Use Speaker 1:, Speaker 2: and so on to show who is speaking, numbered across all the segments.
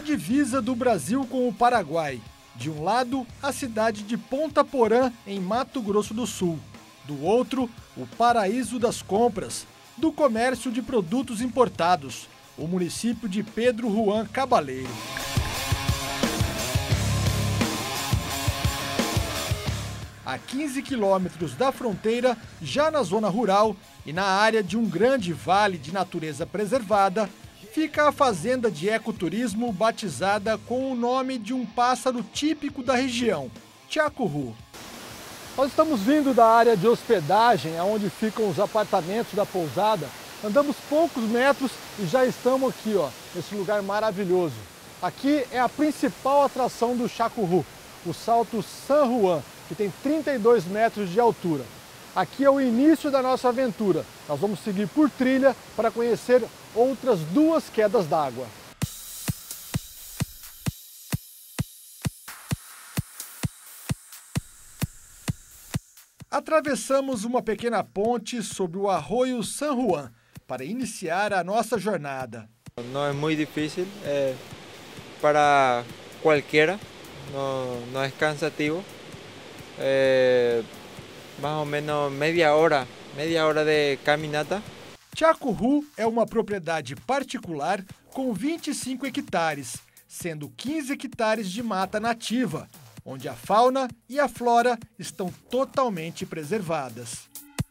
Speaker 1: divisa do Brasil com o Paraguai. De um lado, a cidade de Ponta Porã, em Mato Grosso do Sul. Do outro, o paraíso das compras, do comércio de produtos importados, o município de Pedro Juan Cabaleiro. A 15 quilômetros da fronteira, já na zona rural e na área de um grande vale de natureza preservada, fica a fazenda de ecoturismo batizada com o nome de um pássaro típico da região, tchacurru. Nós estamos vindo da área de hospedagem, onde ficam os apartamentos da pousada. Andamos poucos metros e já estamos aqui, nesse lugar maravilhoso. Aqui é a principal atração do tchacurru, o Salto San Juan, que tem 32 metros de altura. Aqui é o início da nossa aventura. Nós vamos seguir por trilha para conhecer outras 2 quedas d'água. Atravessamos uma pequena ponte sobre o arroio San Juan para iniciar a nossa jornada.
Speaker 2: Não é muito difícil, para qualquer, não é cansativo. Mais ou menos meia hora de caminhada.
Speaker 1: Tchacurru é uma propriedade particular com 25 hectares, sendo 15 hectares de mata nativa, onde a fauna e a flora estão totalmente preservadas.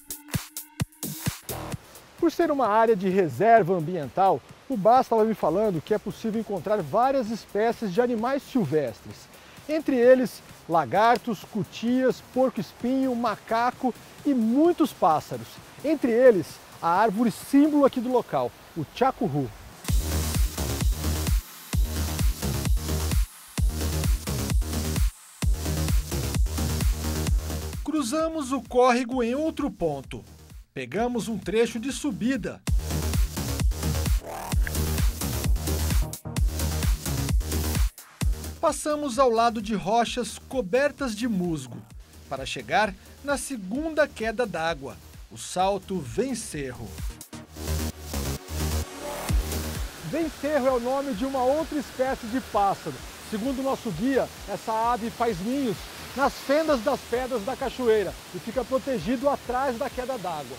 Speaker 1: Por ser uma área de reserva ambiental, o Bas estava me falando que é possível encontrar várias espécies de animais silvestres. Entre eles, lagartos, cutias, porco-espinho, macaco e muitos pássaros. Entre eles, a árvore símbolo aqui do local, o tchacurru. Cruzamos o córrego em outro ponto. Pegamos um trecho de subida. Passamos ao lado de rochas cobertas de musgo, para chegar na segunda queda d'água, o Salto Vencerro. Vencerro é o nome de uma outra espécie de pássaro. Segundo o nosso guia, essa ave faz ninhos nas fendas das pedras da cachoeira e fica protegido atrás da queda d'água.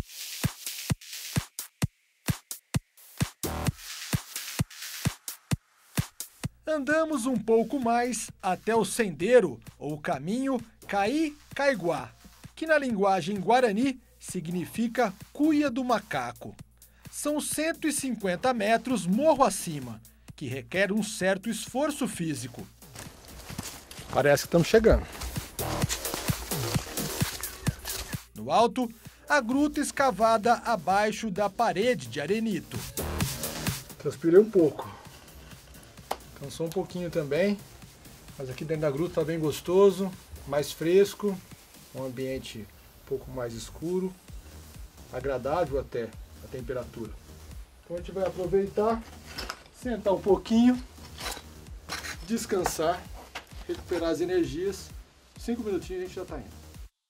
Speaker 1: Andamos um pouco mais até o sendeiro, ou caminho Caí-Caiguá, que na linguagem guarani significa cuia do macaco. São 150 metros morro acima, que requer um certo esforço físico. Parece que estamos chegando. No alto, a gruta escavada abaixo da parede de arenito. Transpirei um pouco. Cansou um pouquinho também, mas aqui dentro da gruta está bem gostoso, mais fresco, um ambiente um pouco mais escuro, agradável até a temperatura. Então a gente vai aproveitar, sentar um pouquinho, descansar, recuperar as energias. 5 minutinhos a gente já está indo.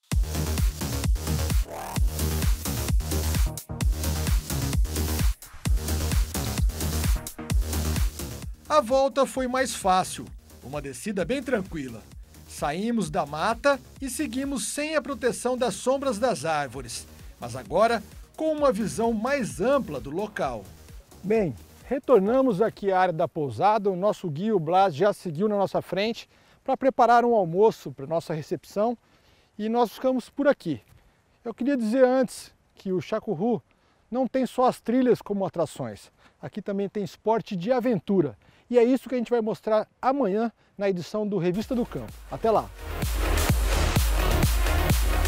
Speaker 1: A volta foi mais fácil, uma descida bem tranquila. Saímos da mata e seguimos sem a proteção das sombras das árvores, mas agora com uma visão mais ampla do local. Bem, retornamos aqui à área da pousada. O nosso guia, o Blas, já seguiu na nossa frente para preparar um almoço para nossa recepção e nós ficamos por aqui. Eu queria dizer antes que o tchacurru não tem só as trilhas como atrações, aqui também tem esporte de aventura. E é isso que a gente vai mostrar amanhã na edição do Revista do Campo. Até lá!